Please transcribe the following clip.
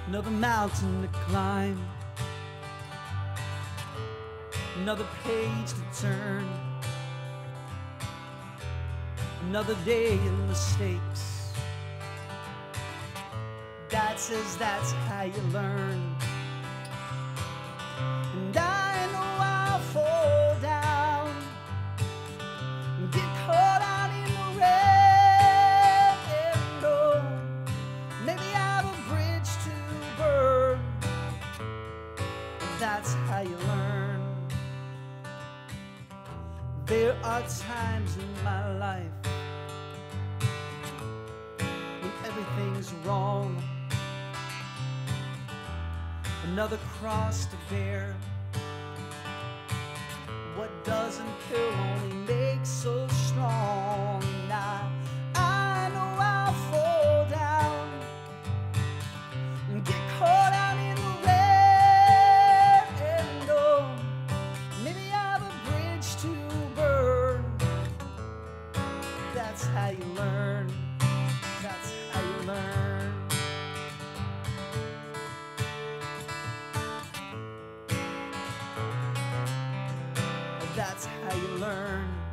Another mountain to climb, another page to turn, another day of mistakes. Dad says that's how you learn, and I know I'll fall down and get caught out in the rain. Oh, maybe I have a bridge to burn. That's how you learn. There are times in my life when everything's wrong, another cross to bear. What doesn't kill only makes so strong. Now I know I'll fall down and get caught out in the rain. Oh, maybe I have a bridge to burn. That's how you learn. That's how you learn. That's how you learn.